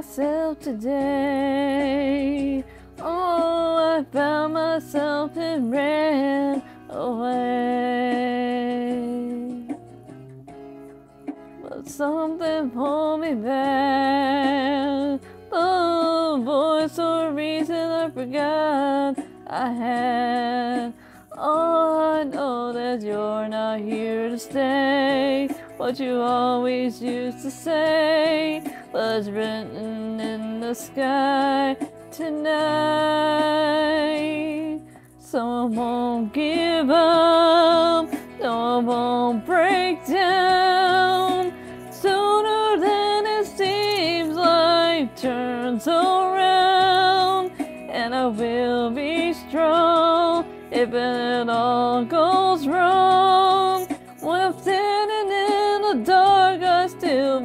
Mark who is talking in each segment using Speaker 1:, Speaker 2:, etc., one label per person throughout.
Speaker 1: myself today. Oh, I found myself and ran away. But something pulled me back. The voice or reason I forgot I had. Oh, I know that you're not here to stay. What you always used to say was written in the sky tonight. So I won't give up, no, I won't break down. Sooner than it seems, life turns around, and I will be strong if it all goes wrong. When I'm standing in the dark, I still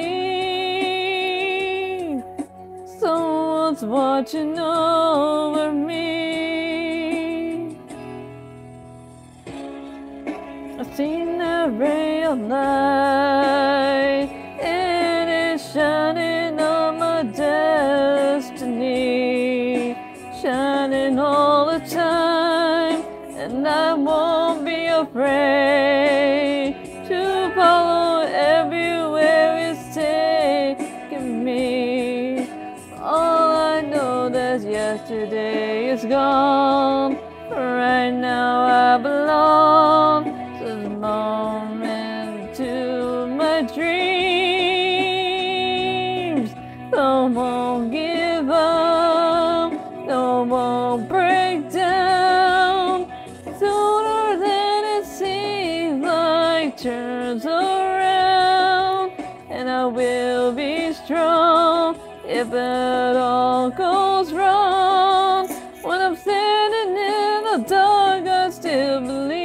Speaker 1: believe someone's watching over me. I've seen the ray of light, and it's shining on my destiny, shining all the time, and I won't be afraid to follow everywhere it's taking me. All I know that yesterday is gone. Right now I belong to the moment, to my dreams. No won't give up, no won't break down. Sooner than it seems, like turns around, and I will be strong if it all goes wrong. When I'm standing in the dark, I still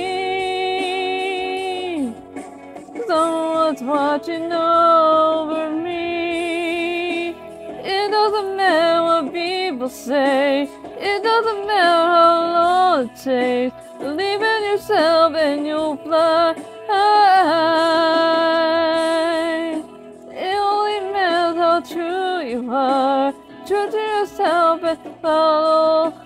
Speaker 1: believe someone's watching over me. It doesn't matter what people say, it doesn't matter how long it takes. Believe in yourself and you'll fly high. It only matters how true you are. True to yourself and follow